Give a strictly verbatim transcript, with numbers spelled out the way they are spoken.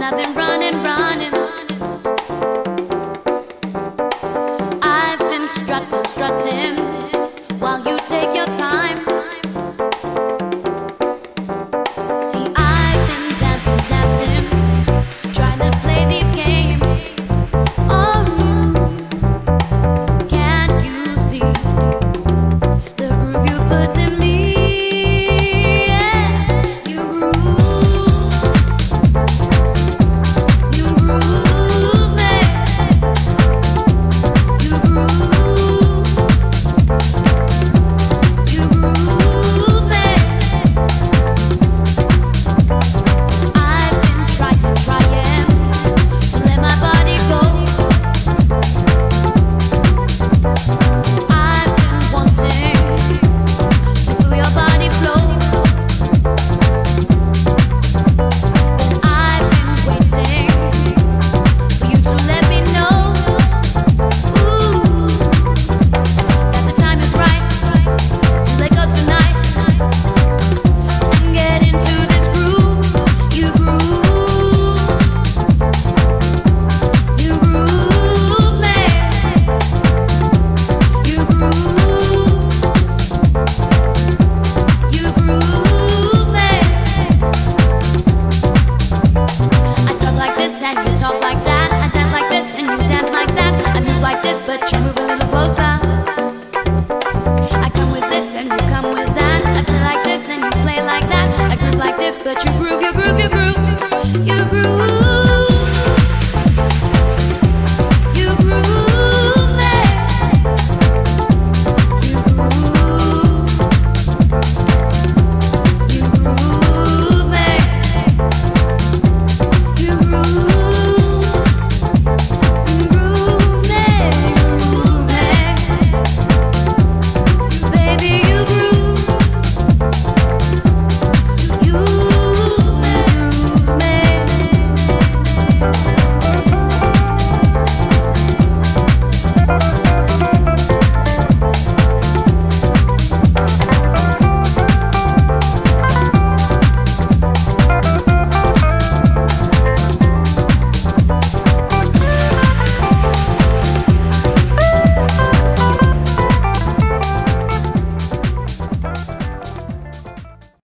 I've been running, running. I've been strutting, strutting while you take your time. See, I've been dancing, dancing, trying to play these games on you. Can't you see the groove you put in me? But you move a little closer. I come with this and you come with that. I play like this and you play like that. I groove like this, but you groove, you groove, you groove, you groove.